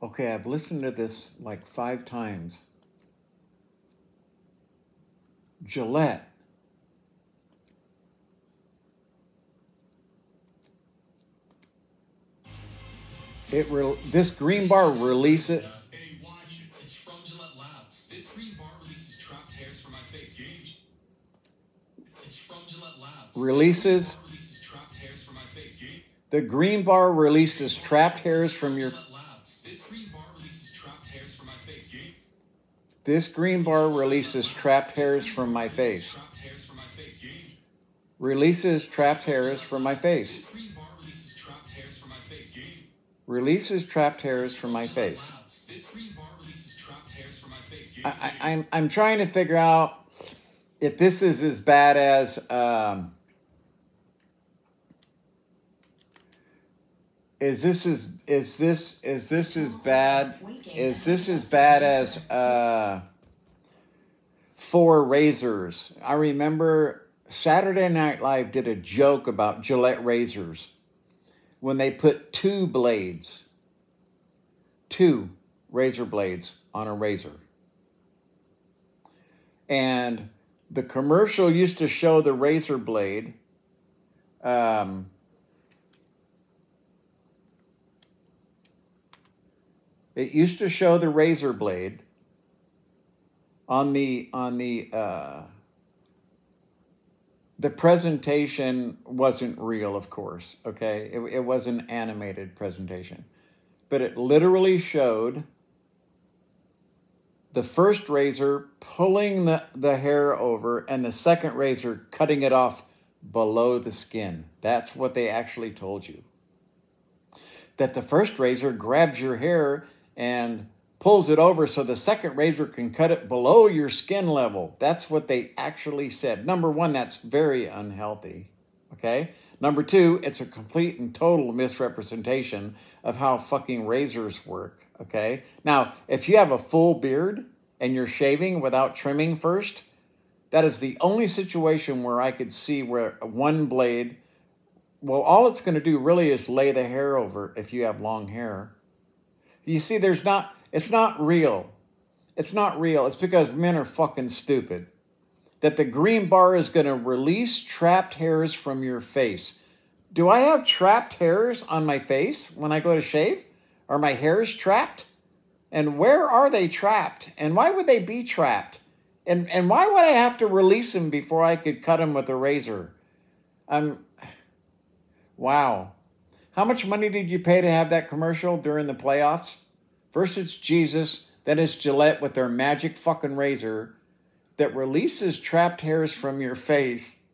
Okay, I've listened to this like 5 times. Gillette. This green bar releases. Hey, watch it. It's from Gillette Labs. This green bar releases trapped hairs from my face. It's from Gillette Labs. Releases. Releases trapped hairs from my face. The green bar releases trapped hairs from your. This green bar releases trapped hairs from my face. This green bar releases trapped hairs from my face. Releases trapped hairs from my face. Releases trapped hairs from my face. I'm trying to figure out if this is as bad as is this as bad as 4 razors? I remember Saturday Night Live did a joke about Gillette razors when they put 2 razor blades on a razor. And the commercial used to show the razor blade it used to show the razor blade on the presentation wasn't real, of course, okay? It was an animated presentation. But it literally showed the first razor pulling the hair over and the second razor cutting it off below the skin. That's what they actually told you. That the first razor grabs your hair and pulls it over so the second razor can cut it below your skin level. That's what they actually said. Number 1, that's very unhealthy, okay? Number 2, it's a complete and total misrepresentation of how fucking razors work, okay? Now, if you have a full beard and you're shaving without trimming first, that is the only situation where I could see where one blade, well, all it's going to do really is lay the hair over if you have long hair. You see, it's not real. It's not real. It's because men are fucking stupid. That the green bar is going to release trapped hairs from your face. Do I have trapped hairs on my face when I go to shave? Are my hairs trapped? And where are they trapped? And why would they be trapped? And why would I have to release them before I could cut them with a razor? Wow. How much money did you pay to have that commercial during the playoffs? First it's Jesus, then it's Gillette with their magic fucking razor that releases trapped hairs from your face.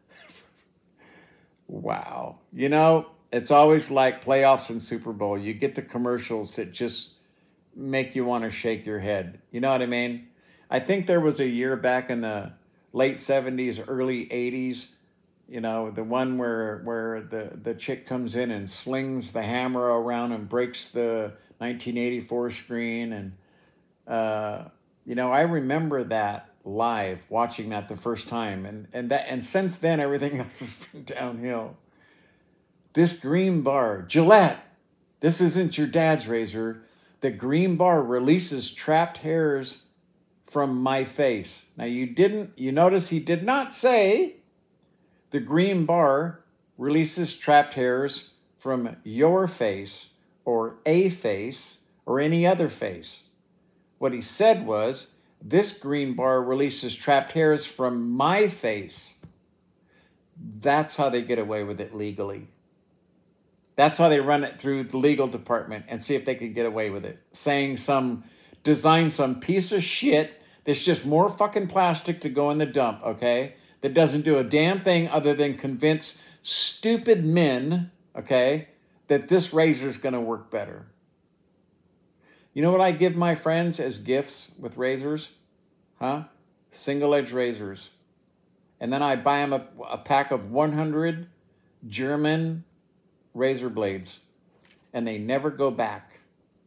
Wow. You know, it's always like playoffs and Super Bowl. You get the commercials that just make you want to shake your head. You know what I mean? I think there was a year back in the late 70s, early 80s, you know, the one where the chick comes in and slings the hammer around and breaks the 1984 screen. And, you know, I remember that live, watching that the first time. And since then, everything else has been downhill. This green bar, Gillette, this isn't your dad's razor. The green bar releases trapped hairs from my face. Now, you notice he did not say the green bar releases trapped hairs from your face or a face or any other face. What he said was, this green bar releases trapped hairs from my face. That's how they get away with it legally. That's how they run it through the legal department and see if they can get away with it. Design some piece of shit that's just more fucking plastic to go in the dump, okay? That doesn't do a damn thing other than convince stupid men, okay, that this razor is going to work better. You know what I give my friends as gifts with razors? Huh? Single-edge razors. And then I buy them a pack of 100 German razor blades. And they never go back.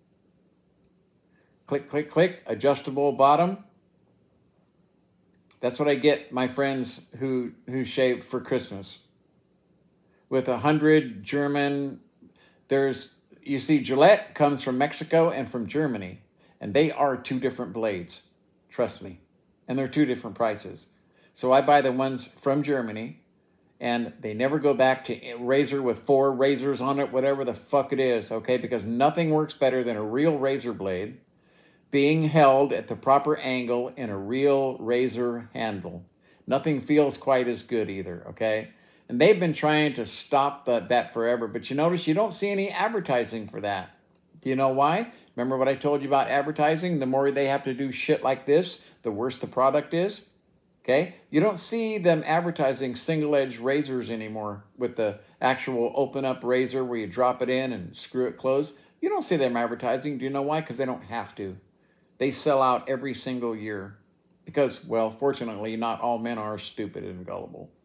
Click, click, click, adjustable bottom. That's what I get my friends who shave for Christmas. With 100 German, there's you see, Gillette comes from Mexico and from Germany, and they are two different blades. Trust me. And they're two different prices. So I buy the ones from Germany, and they never go back to a razor with 4 razors on it, whatever the fuck it is, okay? Because nothing works better than a real razor blade being held at the proper angle in a real razor handle. Nothing feels quite as good either, okay? And they've been trying to stop that forever, but you notice you don't see any advertising for that. Do you know why? Remember what I told you about advertising? The more they have to do shit like this, the worse the product is. Okay? You don't see them advertising single-edged razors anymore with the actual open-up razor where you drop it in and screw it closed. You don't see them advertising. Do you know why? Because they don't have to. They sell out every single year. Because, well, fortunately, not all men are stupid and gullible.